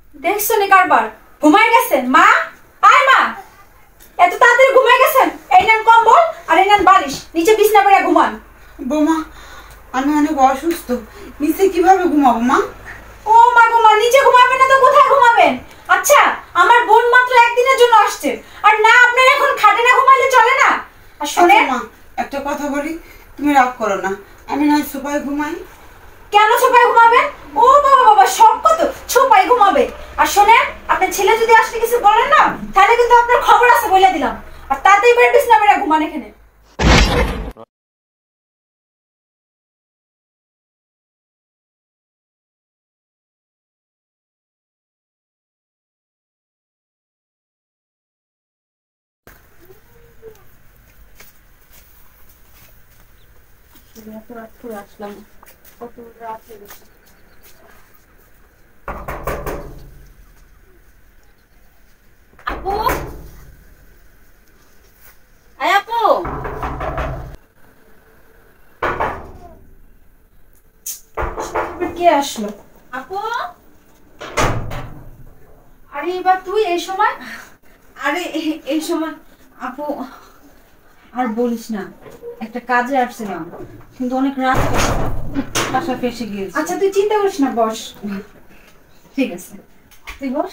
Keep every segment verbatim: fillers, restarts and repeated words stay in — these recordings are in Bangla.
দেখছো নি কারবার ঘুমাই গেছেন মা? আয় মা, এত তাড়াতাড়ি ঘুমাই গেছেন? এই নেন কম্বল আর এই নেন বালিশ, নিচে বিছনা পেরে ঘুমান। বৌমা আমি অনেক অসুস্থ, নিচে কিভাবে ঘুমাবো মা? ও মা গো মা, নিচে ঘুমাবেন না তো কোথায় ঘুমাবেন? আচ্ছা আমার বোন মাত্র একদিনের জন্য আসছে, আর না আপনার এখন খাটে না ঘুমাইলে চলে না? আর শোনেন মা, একটা কথা বলি, তুমি রাগ করো না, আমি না সোফায় ঘুমাই। কেন সোফায় ঘুমাবেন? ও বাবা বাবা, সব কত সোফায় ঘুমাবে। আর শোনেন, আপনার ছেলে যদি আসলে কিছু বলেন না, তাহলে কিন্তু আপনার খবর আছে বলে দিলাম। আর তাতেই বের বিছনা পেরে ঘুমান এখানে। আসলাম কত রাত হয়ে গেছে। আপু, আয় আপু, কে আসলো? আপু, আরে এবার তুই এই সময়? আরে এই সময় আপু আর বলিস না, একটা কাজে আসছিলাম কিন্তু অনেক রাত বাসা ফেসে গিয়েছে। আচ্ছা তুই চিন্তা করিস না, বস। ঠিক আছে, তুই বস।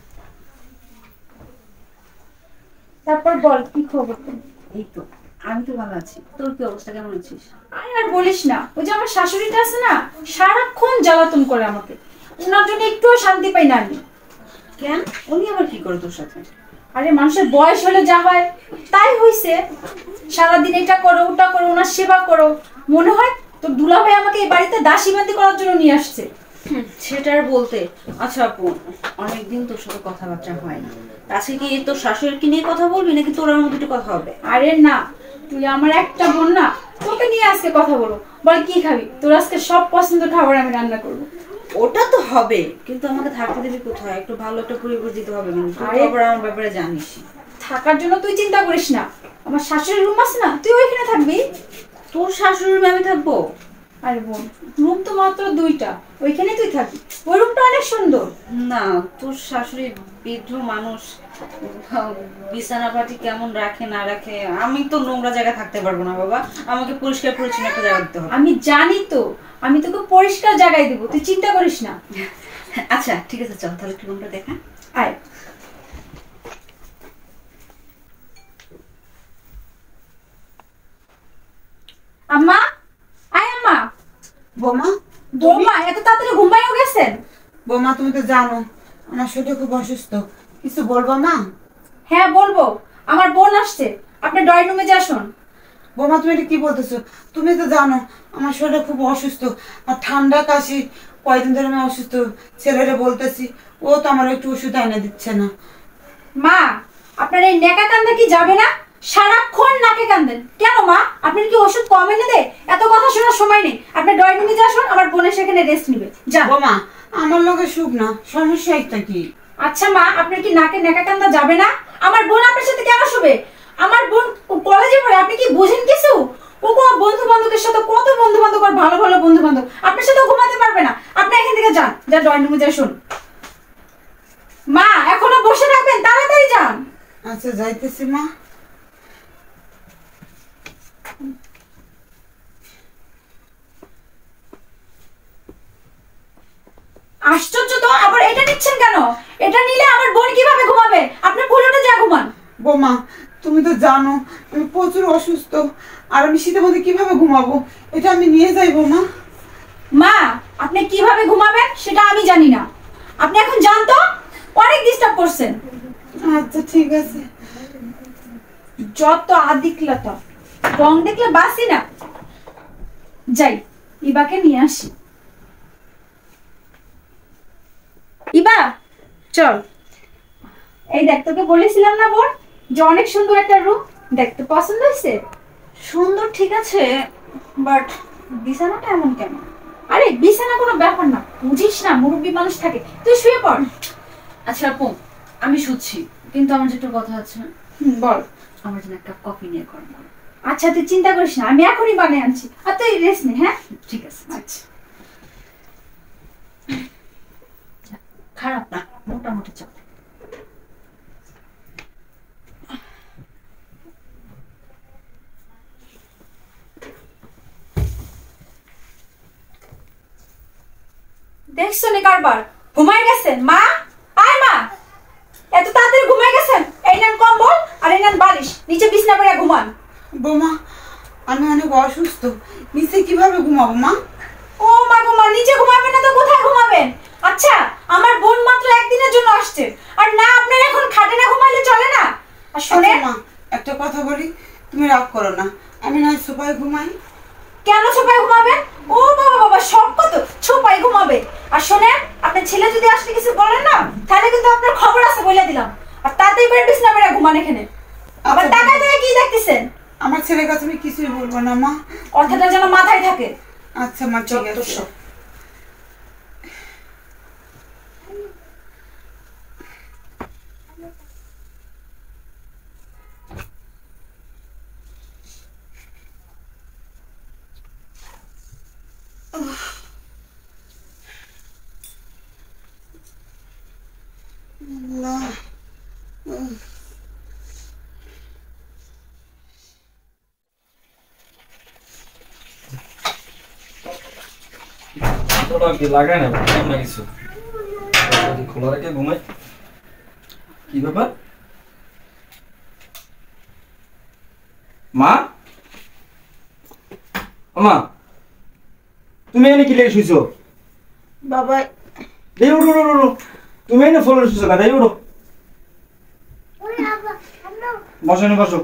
তারপর বল কি খবর? এই তো আমি তো ভালো আছি, তোর কি অবস্থা, কেমন আছিস? আরে আর বলিস না, ওই যে আমার শাশুড়িটা আছে না, সারাক্ষণ জ্বালাতন করে আমাকে, ওনার জন্য একটুও শান্তি পাই না আমি। কেন, উনি আবার কি করে তোর সাথে? আরে মানুষের বয়স হলে যা হয় তাই হইছে, সারাদিন এটা করো ওটা করো, ওনার সেবা করো, মনে হয় তোর দুলাভাই আমাকে এই বাড়িতে দাসী বান্দি করার জন্য নিয়ে আসছে। সেটা আর বলতে। আচ্ছা আপু, অনেকদিন তোর সাথে কথাবার্তা হয় না, আজকে কি তোর শাশুড়িকে নিয়ে কথা বলবি নাকি তোর আমার মধ্যে কথা হবে? আরে না, তুই আমার একটা বোন না, তোকে নিয়ে আজকে কথা বলো। বল কি খাবি? তোর আজকে সব পছন্দের খাবার আমি রান্না করবো। ওটা তো হবে, কিন্তু আমাকে থাকতে দিবি কোথায়? একটু ভালো একটা পরিবেশ দিতে হবে, কিন্তু তুই আবার আমার ব্যাপারে জানিস। থাকার জন্য তুই চিন্তা করিস না, আমার শাশুড়ির রুম আছে না, তুই ওইখানে থাকবি। তোর শাশুড়ির রুমে আমি থাকবো? আরে বোন, রুম তো মাত্র দুইটা, ওইখানে তুই থাকবি, ওই রুমটা অনেক সুন্দর। না, তোর শাশুড়ি বৃদ্ধ মানুষ, বিছানা পাটি কেমন রাখে না রাখে, আমি তো নোংরা জায়গায় থাকতে পারবো না বাবা, আমাকে পরিষ্কার পরিচ্ছন্ন একটা জায়গা দিতে হবে। আমি জানি তো, আমি তোকে পরিষ্কার জায়গায় দেবো, তুই চিন্তা করিস না। আচ্ছা ঠিক আছে, চল তাহলে একটু রুমটা দেখা। আয়। আম্মা, আয় আম্মা। বৌমা বৌমা এত তাড়াতাড়ি ঘুমাইও গেছেন? বৌমা তুমি তো জানো আমার শরীর খুব অসুস্থ, কিছু বলবো মা? হ্যাঁ বলবো, আমার বোন আসছে, আপনি ড্রয়িং রুমে যা শোন। বৌমা তুমি এটা কি বলতেছো? তুমি তো জানো আমার শরীর খুব অসুস্থ, আর ঠান্ডা কাশি, কয়দিন ধরে আমি অসুস্থ। ছেলেরা বলতেছি, ও তো আমার একটু ওষুধ এনে দিচ্ছে না। মা, আপনার এই নেকা কান্দা কি যাবে না? সারাক্ষণ নাকে কান্দেন কেন মা? আপনার কি ওষুধ কম এনে দে? এত কথা শোনার সময় নেই, আপনি ড্রয়িং রুমে যা শোন, আমার বোনের সেখানে রেস্ট নিবে, যা। বৌমা আমার লগে সুখ না, সমস্যা একটা কি? আচ্ছা মা, আপনার কি নাকে নেকা কান্দা যাবে না? আমার বোন আপনার সাথে কেন শুবে? আমার বোন কলেজে পড়ে, আপনি কি বুঝেন কিছু? ও কোন বন্ধু বান্ধবের সাথে, কত বন্ধু বান্ধব আর ভালো ভালো বন্ধু বান্ধব, আপনার সাথে ঘুমাতে পারবে না। আপনি এখান থেকে যান, যা ড্রয়িং রুমে যা শোন। মা এখনো বসে থাকবেন, তাড়াতাড়ি যান। আচ্ছা যাইতেছি মা। আশ্চর্য তো, আবার এটা নিচ্ছেন কেন? এটা নিলে আমার বোন কিভাবে ঘুমাবে? আপনি পুরোটা যা ঘুমান। বৌমা তুমি তো জানো আমি প্রচুর অসুস্থ, আর আমি শীতের মধ্যে কিভাবে ঘুমাবো? এটা আমি নিয়ে যাই বৌমা। মা আপনি কিভাবে ঘুমাবেন সেটা আমি জানি না, আপনি এখন যান তো, অনেক ডিস্টার্ব করছেন। আচ্ছা ঠিক আছে। যত আদিক্যতা, রং দেখলে বাসি না। যাই, ইবাকে নিয়ে আসি। ইবা চল, এই দেখ, তোকে বলেছিলাম না বোন যে অনেক সুন্দর একটা রুম, দেখতে পছন্দ হয়েছে? সুন্দর ঠিক আছে, বাট বিছানাটা এমন কেন? আরে বিছানা কোনো ব্যাপার না, বুঝিস না মুরব্বী মানুষ থাকে, তুই শুয়ে পড়। আচ্ছা আপু, আমি শুচ্ছি, কিন্তু আমার যেটা কথা আছে। বল। আমার জন্য একটা কফি নিয়ে কর। আচ্ছা তুই চিন্তা করিস না, আমি এখনই বানিয়ে আনছি, আর তুই রেস্ট নে। হ্যাঁ ঠিক আছে। আচ্ছা। খারাপ না, আমাকে চাপ। দেখছো নি কারবার? ঘুমাই গেছেন মা? আয় মা, এত তাড়াতাড়ি ঘুমাই গেছেন? এই নেন কম্বল আর এই নেন বালিশ, নিচে বিছনা পড়ে ঘুমান। বৌমা আমি অনেক অসুস্থ, নিচে কিভাবে ঘুমাবো মা? ও মা গো মা, নিচে ঘুমাবেন না তো কোথায় ঘুমাবেন? আচ্ছা আমার বোন মাত্র একদিনের জন্য আসছে, আর না আপনার এখন খাটে না ঘুমাইলে চলে না? আর শোনে আচ্ছা মা, একটা কথা বলি, তুমি রাগ করো না, আমি না সোফায় ঘুমাই। কেন ছোপায় ঘুমাবেন? ও বাবা বাবা, সব কত ছোপায় ঘুমাবে। আর শোনেন, আপনার ছেলে যদি আসলে কিছু বলেন না, তাহলে কিন্তু আপনার খবর আছে বলে দিলাম। আর তাতেই করে বিছনা পেড়ে ঘুমান এখানে। আবার আচ্ছা, টাকায় টাকায় কি দেখতেছেন? আমার ছেলের কাছে আমি কিছুই বলবো না মা। কথাটা যেন মাথায় থাকে। আচ্ছা মা, ঠিক যত আছে। সব। আল্লাহ, উহ, ওটা কি লাগায় না কেমন কিছু খোলা রেখে ঘুমাই? কি ব্যাপার মা? মা তুমি এনে কি লেগে শুইছো? বাবা দেই উঠো উঠো উঠো, তুমি এনে ফলো শুইছো কা? দেই উঠো, বসো এনে বসো।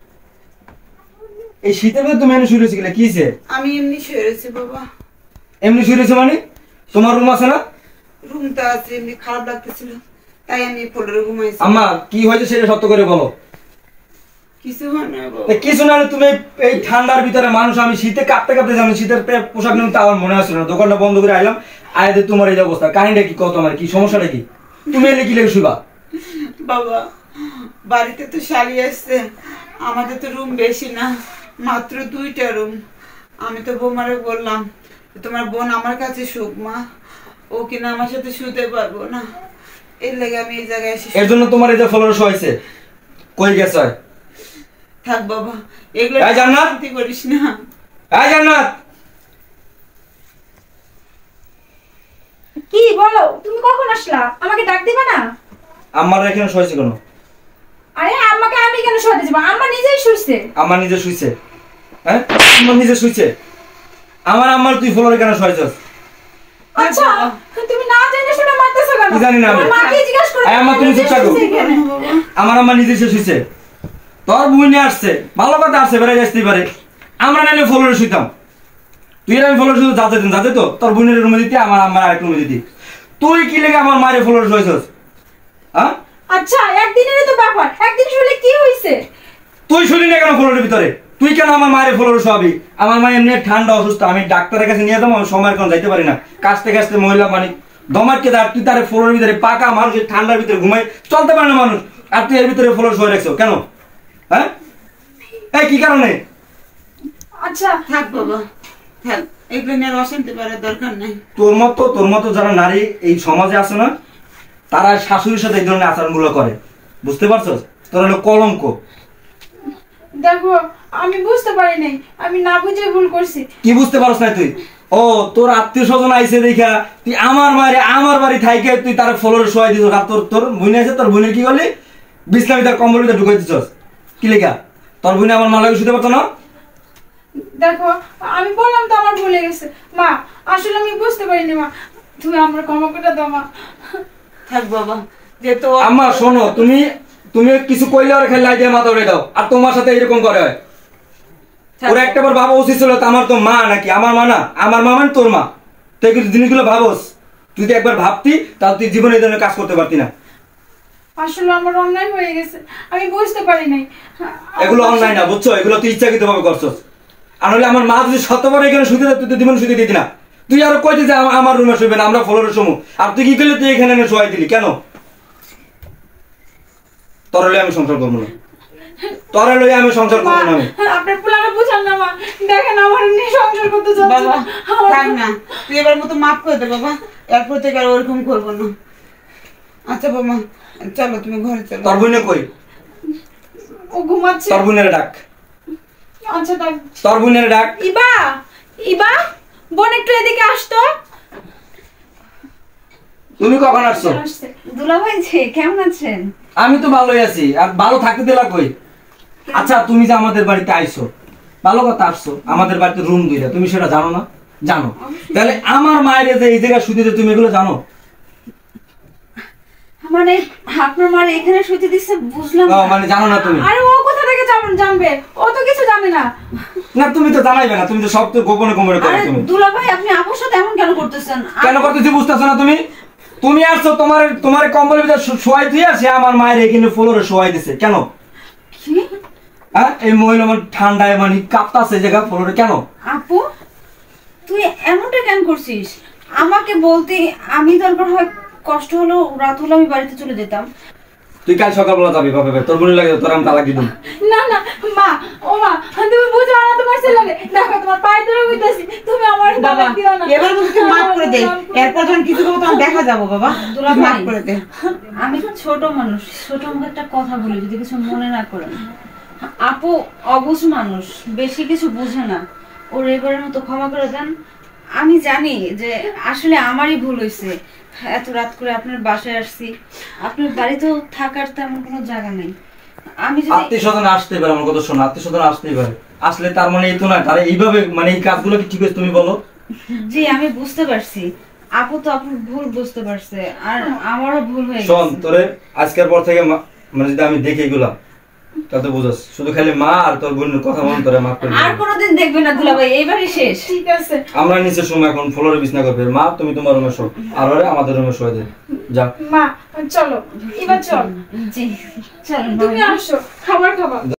এই শীতের মধ্যে তুমি এনে শুয়ে রয়েছি কিনা? কি হয়েছে? আমি এমনি শুয়ে রয়েছি বাবা। এমনি শুয়ে রয়েছে মানে? তোমার রুম আছে না? রুমটা আছে, এমনি খারাপ লাগতেছিল তাই আমি ফ্লোরে ঘুমাইছি। আম্মা কি হয়েছে সেটা সত্য করে বলো। কিছু হয় না বাবা। তা কিছু না হলে তুমি এই ঠান্ডার ভিতরে মানুষ, আমি শীতে কাঁপতে কাঁপতে যাবো, শীতের পে- পোশাক নিতে আমার মনে আসছিল না, দোকানটা বন্ধ করে আইলাম, আয়াদের তোমার এই যে অবস্থা, কাহিনীটা কি কত, আমার কি সমস্যাটা কি? তুমি এলে কি লেগে শুবা? বাবা বাড়িতে তো শালি আসছে, আমাদের তো রুম বেশি না, মাত্র দুইটা রুম। আমি তো বৌমারে বললাম তোমার বোন আমার কাছে শুক মা, ও কিনা আমার সাথে শুতে পারবো না, এর লেগে আমি এই জায়গায় এসে এর জন্য তোমার এই যে ফলোয়ার হয়েছে কই গেছে? থাক বাবা, এগুলো এই জান্নাত! শান্তি করিস না। এই জান্নাত! কি বলো? তুমি কখন আসলা? আমাকে ডাক দিবা না? আমার এখানে শুয়েছে কেন? আরে আমাকে আমি কেন শোয়াতে যাবো? আম্মা নিজেই শুইছে। আমার নিজে শুইছে? হ্যাঁ আমার নিজে শুইছে? আমার আমার তুই ফলোয়ার কেন শুয়েছিস? আচ্ছা তুমি না জেনে শুনে মারতেছো কেন? কি জানি না আমি। তোমার মাকে জিজ্ঞাসা করো। এই আম্মা, তুমি চুপ থাকো। আমার আমার নিজে সে শুইছে, তোর বই নিয়ে আসছে, ভালো কথা আসছে, বেড়ে আসতেই পারে, আমরা নাইলে ফলোরে শুইতাম। তুই আর আমি ফলোর শুধু যাতে দিন যাতে তো তোর বোনের রুমে দিতে, আমার আমার আরেক রুমে দিতি। তুই কি লেগে আমার মায়ের ফলোর শুয়েছিস? হ্যাঁ আচ্ছা একদিনেরই তো ব্যাপার, একদিন শুলে কি হইছে? তুই শুনি না কেন ফলোরের ভিতরে? তুই কেন আমার মায়ের ফলোর শোয়াবি? আমার মা এমনি ঠান্ডা অসুস্থ, আমি ডাক্তারের কাছে নিয়ে যাবো, আমি সময়ের কোনো যাইতে পারি না, কাছতে কাছতে মহিলা মানে দমাটকে দাঁড়, তুই তার ফলোরের ভিতরে পাকা মানুষের ঠান্ডার ভিতরে ঘুমাই চলতে পারে না মানুষ, আর তুই এর ভিতরে ফলোর শুয়ে রাখছো কেন? হ্যাঁ এই কি কারণে? আচ্ছা থাক বাবা থাক, এগুলো নিয়ে আর অশান্তি করার দরকার নাই। তোর মতো তোর মতো যারা নারী এই সমাজে আছে না, তারা শাশুড়ির সাথে এই ধরনের আচরণগুলো করে, বুঝতে পারছস? তোর হলো কলঙ্ক। দেখো আমি বুঝতে পারি নাই, আমি না বুঝে ভুল করছি। কি বুঝতে পারছ না তুই? ও তোর আত্মীয় স্বজন আইসে দেখা তুই আমার মায়ের আমার বাড়ি থাইকে তুই তার ফলোর শোয়াই দিছ, আর তোর তোর বোন আছে, তোর বোনের কি করলি? বিছনা তার কম্বল ভিতরে ঢুকাই দিছস কি লেখা? তোর বোনে আমার মা লাগে শুতে পারতো না? দেখো আমি বললাম তো আমার ভুলে গেছে মা, আসলে আমি বুঝতে পারিনি মা, তুমি আমার ক্ষমা করে দাও মা। থাক বাবা, যেহেতু আম্মা শোনো, তুমি তুমি কিছু কইলে আর খেলে দিয়ে মাথা উড়ে দাও, আর তোমার সাথে এরকম করে হয়? ওরা একটা বার ভাবা উচিত ছিল আমার তো মা নাকি, আমার মা না, আমার মা মানে তোর মা, তুই কিছু জিনিসগুলো ভাবস, তুই যদি একবার ভাবতি তাহলে তুই জীবনে এই ধরনের কাজ করতে পারতি না। আসলে আমার অন্যায় হয়ে গেছে, আমি বুঝতে পারি নাই। এগুলো অন্যায় না, বুঝছো? এগুলো তুই ইচ্ছাকৃত ভাবে করছস। আর হলে আমার মা যদি শতবার এখানে শুতে তুই তো জীবনে শুতে দিতি না, তুই আরো কইতে যে আমা- আমার রুমে শুবে না, আমরা ফ্লোরে শুমু, আর তুই কি করলি? তুই এখানে এনে শোয়াই দিলি কেন? তোর হলে আমি সংসার করবো না, তোর হলে আমি সংসার করবো না। আমি আপনার পুলারা বুঝান না মা, দেখেন আমার নিয়ে সংসার করতে চাচ্ছে বাবা না। আমার- থাক না, তুই এবার মতো মাফ করে দে বাবা, এরপর থেকে আর ওরকম করবো না। আচ্ছা বৌমা চলো তুমি ঘরে চলো। তোর বোনে কই? ও ঘুমাচ্ছে। তোর বোনের ডাক, আচ্ছা ডাক। তোর বোনের ডাক। ইবা, ইবা, বোন একটু এদিকে আসতো। তুমি কখন আসছো? আসছে। দুলাভাই যে কেমন আছেন? আমি তো ভালোই আছি, আর ভালো থাকতে দিলা কই? আচ্ছা তুমি যে আমাদের বাড়িতে আইছো, ভালো কথা আসছো, আমাদের বাড়িতে রুম দিলে, তুমি সেটা জানো না? জানো। তাহলে আমার মায়ের যে এই জায়গায় শুতে তুমি এগুলো জানো? মানে আপনার মার এখানে শুতে দিচ্ছে বুঝলাম ও, না। মানে জানো না তুমি? আরে ও কোথা থেকে জান- জানবে? ও তো কিছু জানে না। না তুমি তো জানাইবে না, তুমি তো সব তো গোপনে গোপনে করো আরে তুমি। দুলাভাই আপনি আপুর সাথে এমন কেন করতেছেন? কেন করতেছি বুঝতেছো না তুমি? তুমি আসছো তোমার তোমার কম্বলের ভিতরে শো- শোয়াই দিয়ে সে আমার মায়ের এখানে ফ্লোরে শোয়াই দিছে কেন? কি? হ্যাঁ এই মহিলা আমার ঠান্ডায় মানে কাঁপতাছে জায়গা ফ্লোরে কেন? আপু তুই এমনটা কেন করছিস? আমাকে বলতে আমি দরকার হয় কষ্ট হলো রাত হলো আমি বাড়িতে চলে যেতাম। তুই কাল সকালবেলা যাবি বাবা, তোর বোনের লাগে তোর আমি তালাক দিদুম। না না মা, ও মা, তুমি বুঝো না তোমার ছেলেরে। দেখো তোমার পায়ে ধরে কইতাছি, তুমি আমার বাবা তালাক দিও না। এবার বলছি তুমি মাফ করে দে, এরপর যখন কিছু করবো তখন দেখা যাবো বাবা। দুলা মাফ ভাই। করে দে। আমি ছোট মানুষ, ছোট মুখে একটা কথা বলি যদি কিছু মনে না করেন। আপু অবুঝ মানুষ, বেশি কিছু বুঝে না, ওর এবারের মতো ক্ষমা করে দেন। আমি জানি যে আসলে আমারই ভুল হয়েছে, এত রাত করে আপনার বাসায় আসছি, আপনার বাড়িতেও থাকার তেমন কোনো জায়গা নেই। আমি যদি আত্মীয় স্বজন আসতে পারে, আমার কথা শোনো, আত্মীয় স্বজন আসতেই পারে, আসলে তার মানে এই তো না তারা এইভাবে মানে এই কাজগুলো কি ঠিক আছে তুমি বলো? জি আমি বুঝতে পারছি, আপু তো আপনার ভুল বুঝতে পারছে, আর আমারও ভুল হয়ে শোন গেছে। তোরে আজকের পর থেকে মা- মানে যদি আমি দেখি এগুলা তাতে বুঝাস, শুধু খালি মা আর তোর বোনের কথা মন তোরে মাফ করে আর দিবি। কোনোদিন দেখবে না দুলাভাই, এবারই শেষ। ঠিক আছে। আমরা নিচে সময় এখন ফ্লোরে বিছনা করবে, মা তুমি তোমার রুমে শো, আর ওরে আমাদের রুমে শোয় দে যা। মা চলো, এবার চল। জি চলেন তুমি বাবা। আসো, খাবার খাবা।